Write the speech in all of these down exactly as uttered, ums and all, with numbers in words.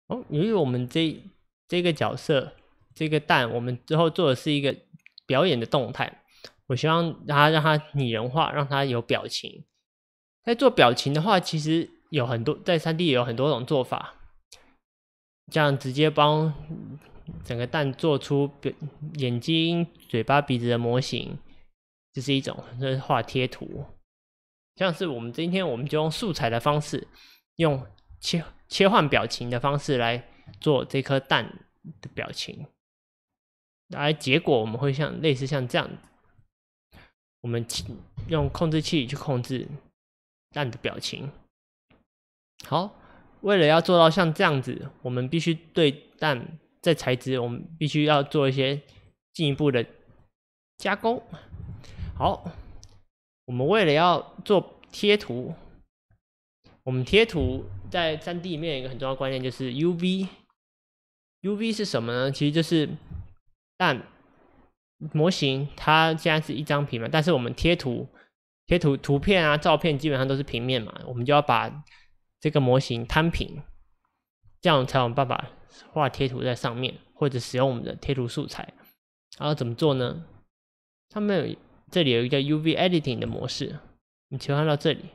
哦，由于我们这这个角色这个蛋，我们之后做的是一个表演的动态，我希望它让它拟人化，让它有表情。在做表情的话，其实有很多在 三 D 也有很多种做法，这样直接帮整个蛋做出眼睛、嘴巴、鼻子的模型，这是一种，这是画贴图。像是我们今天我们就用素材的方式，用切切换表情的方式来做这颗蛋的表情，而结果我们会像类似像这样子，我们用控制器去控制蛋的表情。好，为了要做到像这样子，我们必须对蛋在材质，我们必须要做一些进一步的加工。好，我们为了要做贴图，我们贴图在 三 D 里面有一个很重要的观念，就是 U V。U V 是什么呢？其实就是蛋模型，它现在是一张平面，但是我们贴图、贴图图片啊、照片基本上都是平面嘛，我们就要把这个模型摊平，这样才有办法画贴图在上面，或者使用我们的贴图素材。然后怎么做呢？上面有这里有一个叫 U V Editing 的模式，我们切换到这里，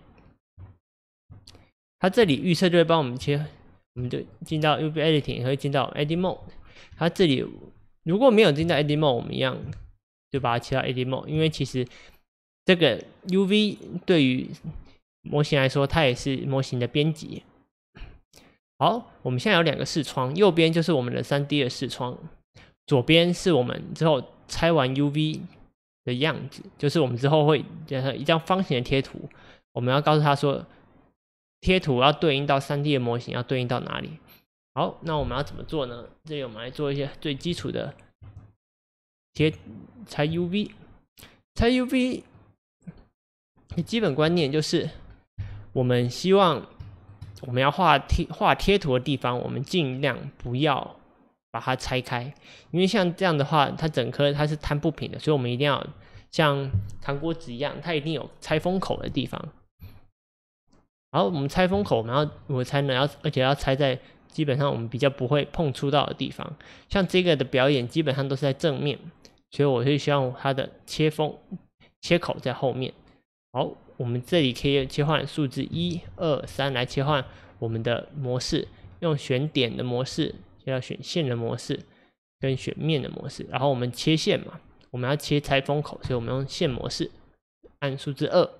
它这里预设就会帮我们切，我们就进到 U V Editing， 会进到 Edit Mode。它这里如果没有进到 Edit Mode， 我们一样就把它切到 Edit Mode， 因为其实这个 U V 对于模型来说，它也是模型的编辑。好，我们现在有两个视窗，右边就是我们的 三 D 的视窗，左边是我们之后拆完 U V 的样子，就是我们之后会一张方形的贴图，我们要告诉他说，贴图要对应到 三 D 的模型要对应到哪里。好，那我们要怎么做呢？这里我们来做一些最基础的贴拆 U V。拆 U V 的基本观念就是，我们希望我们要画贴画贴图的地方，我们尽量不要把它拆开，因为像这样的话，它整颗它是摊不平的，所以我们一定要像糖果纸一样，它一定有拆封口的地方。然后我们拆封口，我们要我拆呢，要而且要拆在基本上我们比较不会碰触到的地方。像这个的表演基本上都是在正面，所以我会希望它的切封切口在后面。好，我们这里可以切换数字一、二、三来切换我们的模式，用选点的模式，就要选线的模式跟选面的模式。然后我们切线嘛，我们要切拆封口，所以我们用线模式，按数字二。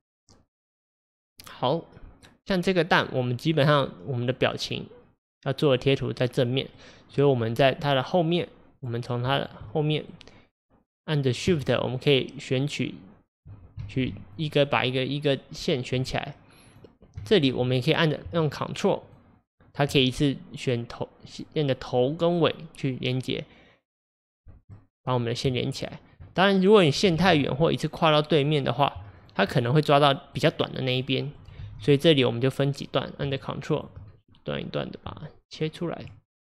好，像这个蛋，我们基本上我们的表情要做的贴图在正面，所以我们在它的后面，我们从它的后面按着 Shift， 我们可以选取去一个把一个一个线选起来。这里我们也可以按着用 Ctrl， 它可以一次选头线的头跟尾去连接，把我们的线连起来。当然，如果你线太远或一次跨到对面的话，它可能会抓到比较短的那一边。所以这里我们就分几段，按着 Ctrl 一段一段的把它切出来。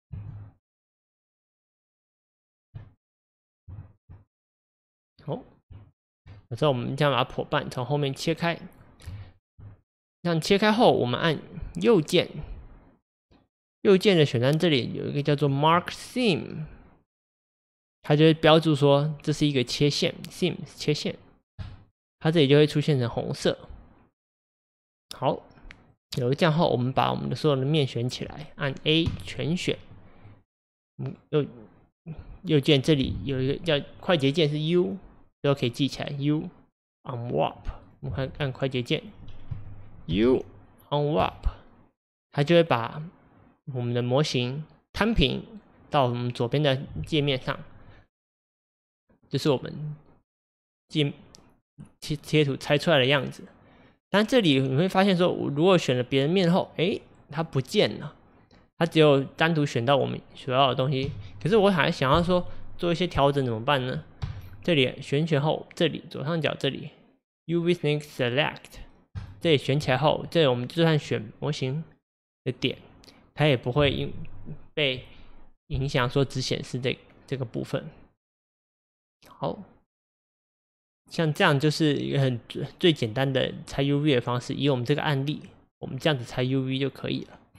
好，有时候我们这样把它剖半，从后面切开。这样切开后，我们按右键，右键的选单这里有一个叫做 Mark Seam， 它就会标注说这是一个切线 ，Seam 切线，它这里就会出现成红色。好，有了这样后，我们把我们的所有的面选起来，按 A 全选。嗯，右右键这里有一个叫快捷键是 U， 都可以记起来 U on Warp。我们看按快捷键 U on Warp， 它就会把我们的模型摊平到我们左边的界面上，这、就是我们界贴贴图拆出来的样子。但这里你会发现说，如果选了别人面后，哎，它不见了，它只有单独选到我们所要的东西。可是我还想要说做一些调整怎么办呢？这里选选后，这里左上角这里 U V Snake Select， 这里选起来后，这里我们就算选模型的点，它也不会因被影响说只显示这这个部分。好。像这样就是一个很最简单的拆 U V 的方式，以我们这个案例，我们这样子拆 U V 就可以了。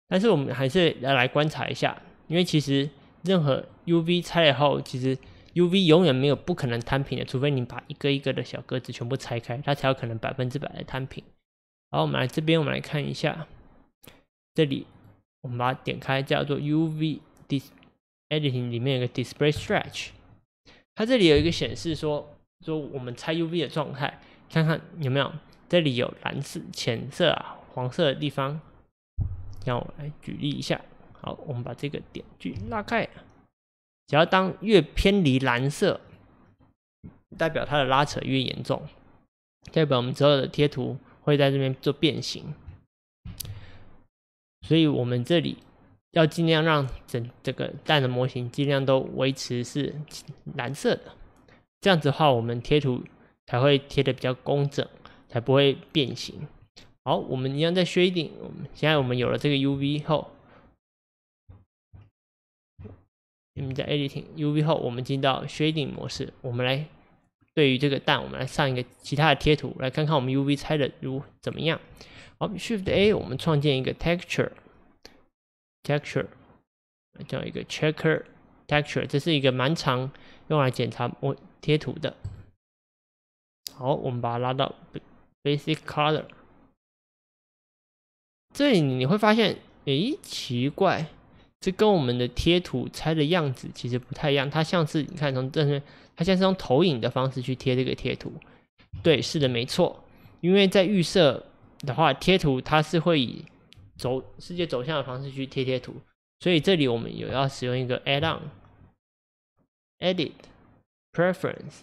但是我们还是要来观察一下，因为其实任何 U V 拆了后，其实 U V 永远没有不可能摊平的，除非你把一个一个的小格子全部拆开，它才有可能百分之百的摊平。好，我们来这边，我们来看一下，这里我们把它点开，叫做 U V Editing 里面有个 Display Stretch， 它这里有一个显示说，说我们拆 U V 的状态，看看有没有，这里有蓝色、浅色啊、黄色的地方。让我来举例一下。好，我们把这个点距拉开，只要当越偏离蓝色，代表它的拉扯越严重，代表我们之后的贴图会在这边做变形。所以我们这里要尽量让整这个蛋的模型尽量都维持是蓝色的，这样子的话，我们贴图才会贴的比较工整，才不会变形。好，我们一样在 shading， 我们现在我们有了这个 U V 后，我们在 editing U V 后，我们进到 shading 模式，我们来对于这个蛋，我们来上一个其他的贴图，来看看我们 U V 拆的如怎么样。好 ，Shift A， 我们创建一个 texture，texture， 叫一个 checker texture， 这是一个蛮常用来检查我贴图的。好，我们把它拉到 basic color。这里你会发现，诶，奇怪，这跟我们的贴图拆的样子其实不太一样。它像是你看从这边，它像是用投影的方式去贴这个贴图。对，是的，没错。因为在预设的话，贴图它是会以走世界走向的方式去贴贴图，所以这里我们有要使用一个 add on edit preference，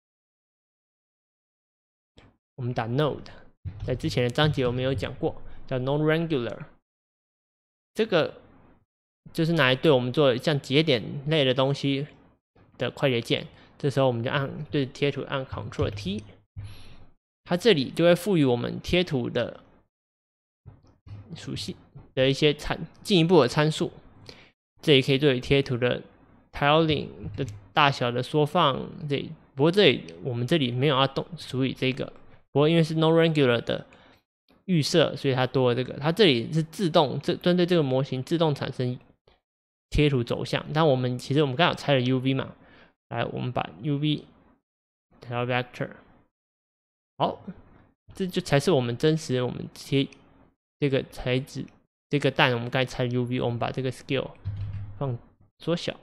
我们打 node， 在之前的章节我们有讲过。叫 non-regular， 这个就是拿来对我们做像节点类的东西的快捷键。这时候我们就按对贴图按 Ctrl T， 它这里就会赋予我们贴图的属性的一些参进一步的参数。这里可以对贴图的 tiling 的大小的缩放。这里不过这里我们这里没有要动处理这个，不过因为是 non-regular 的预设，所以它多了这个。它这里是自动这针对这个模型自动产生贴图走向。但我们其实我们刚好拆了 U V 嘛，来我们把 U V 调到 vector， 好，这就才是我们真实我们贴这个材质这个蛋，我们刚才拆 U V， 我们把这个 scale 放缩小。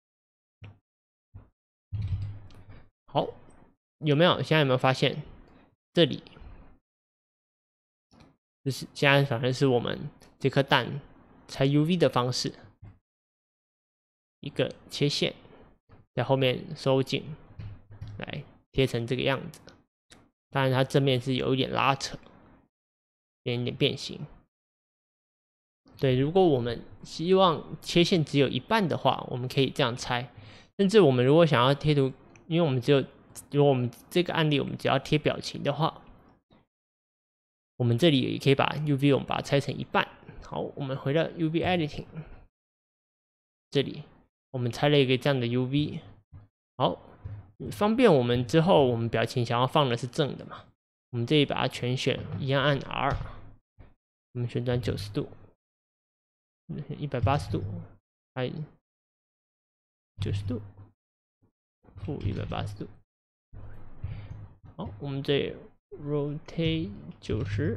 好，有没有？现在有没有发现这里？就是现在反正是我们这颗蛋拆 U V 的方式，一个切线在后面收紧，来贴成这个样子。当然它正面是有一点拉扯，有一点变形。对，如果我们希望切线只有一半的话，我们可以这样拆。甚至我们如果想要贴图，因为我们只有如果我们这个案例我们只要贴表情的话，我们这里也可以把 U V 我们把它拆成一半。好，我们回到 U V Editing， 这里我们拆了一个这样的 U V。好，方便我们之后我们表情想要放的是正的嘛，我们这里把它全选，一样按 R， 我们旋转九十度，一百八十度，按九十度，负一百八十度。好，我们这里 rotate 九十，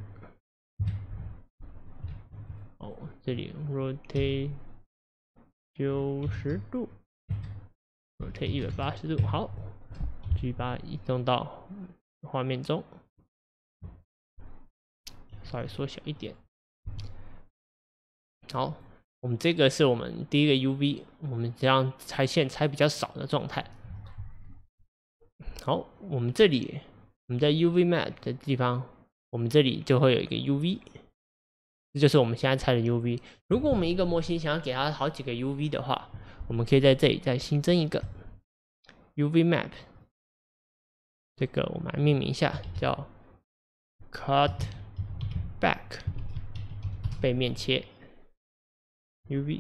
哦，这里 rotate 九十度 ，rotate 一百八十度，好，继续把它移动到画面中，稍微缩小一点。好，我们这个是我们第一个 U V， 我们这样拆线拆比较少的状态。好，我们这里。我们在 U V Map 的地方，我们这里就会有一个 U V， 这就是我们现在拆的 U V。如果我们一个模型想要给它好几个 U V 的话，我们可以在这里再新增一个 U V Map。这个我们来命名一下，叫 Cut Back， 背面切 U V。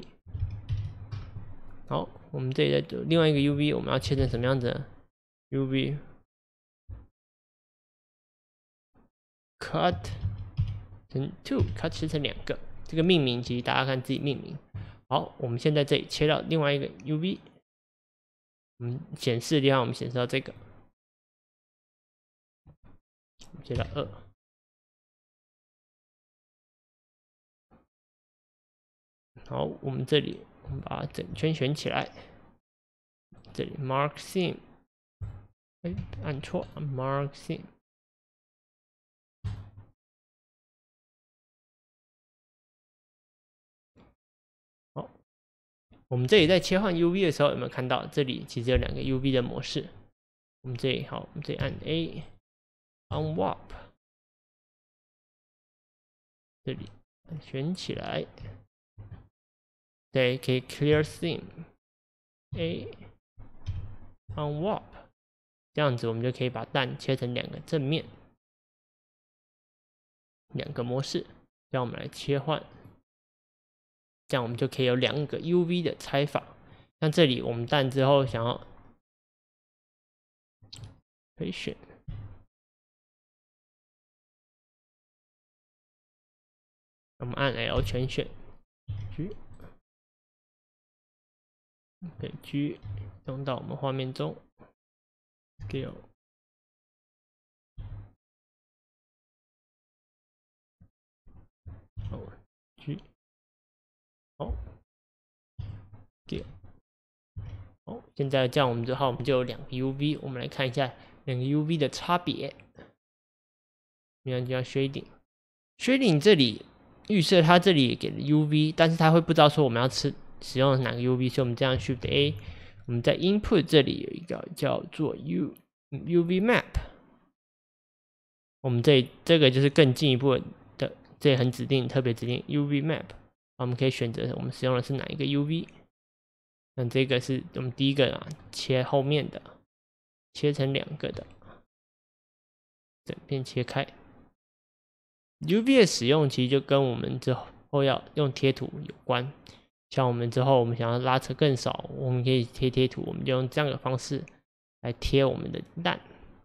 好，我们这里再另外一个 U V， 我们要切成什么样子的 U V？Cut 成 two， cut 切成两个。 这个命名其实大家看自己命名。好，我们现在这里切到另外一个 U V， 我们显示的地方我们显示到这个，切到二。好，我们这里我们把整圈选起来，这里 Mark Theme， 哎，按错 ，Mark Theme。好，我们这里在切换 U V 的时候，有没有看到这里其实有两个 U V 的模式？我们这里好，我们这里按 A on Warp， 这里选起来。对，可以 Clear Theme A on Warp， 这样子我们就可以把蛋切成两个正面，两个模式。让我们来切换，这样我们就可以有两个 U V 的拆法。像这里我们蛋之后想要可以选，我们按 L 全选 G。可以 G 用到我们画面中 ，Scale， 好 G， 好 ，Scale， 好，现在这样我们之后我们就有两个 U V， 我们来看一下两个 U V 的差别。你看，叫 Shading，Shading 这里预设它这里给了 U V， 但是它会不知道说我们要吃。使用哪个 U V， 所以我们这样 Shift A， 我们在 Input 这里有一个叫做 U UV Map， 我们这这个就是更进一步的，这也很指定特别指定 U V Map， 我们可以选择我们使用的是哪一个 U V。那这个是我们第一个啊，切后面的，切成两个的，整片切开。U V 的使用其实就跟我们之后要用贴图有关。像我们之后，我们想要拉扯更少，我们可以贴贴图，我们就用这样的方式来贴我们的蛋。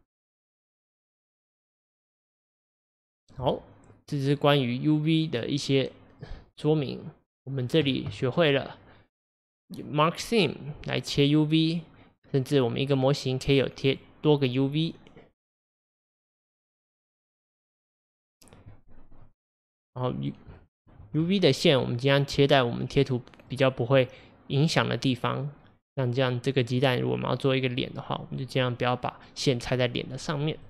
好，这是关于 U V 的一些说明。我们这里学会了 Mark Theme 来切 U V， 甚至我们一个模型可以有贴多个 U V。然后 U V 的线，我们尽量切在我们贴图比较不会影响的地方。像这样，这个鸡蛋如果我们要做一个脸的话，我们就尽量不要把线插在脸的上面。